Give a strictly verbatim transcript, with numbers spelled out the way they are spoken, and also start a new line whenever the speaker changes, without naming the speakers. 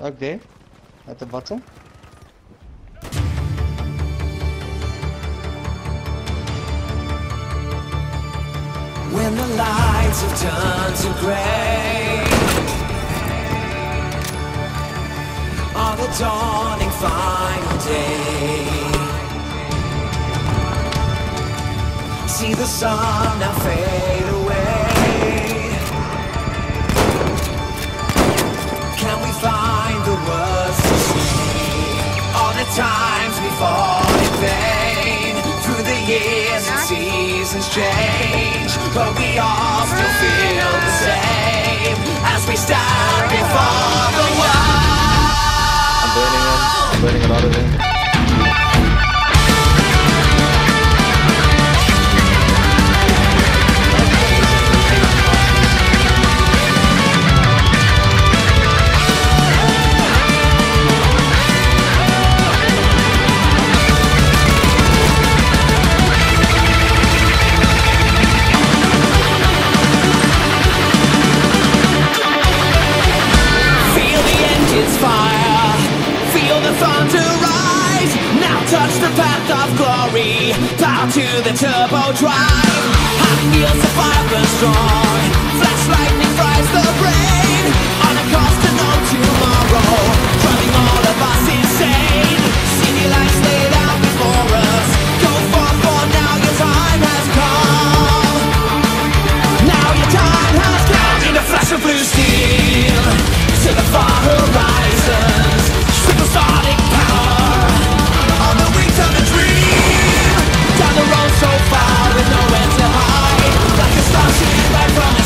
ook there at the bottom.
When the lights have turned to grey, on the dawning final day, see the sun now fade away. Can we find the words to say all the times we fought in vain? Through the years and seasons change, but we all still feel the same as we stand before the world.
I'm burning them. I'm burning a lot of them.
Fire, feel the thunder rise. Now touch the path of glory. Power to the turbo drive. Hot wheels of fire burn strong. Flash lightning fries the brain. On a course to no tomorrow, driving all of us insane. See your lights laid out before us. Go forth, for now your time has come. Now your time has come. In a flash of blue steel, to the far horizons, supersonic power, on the wings of a dream. Down the road so far with nowhere to hide, like a starship right from the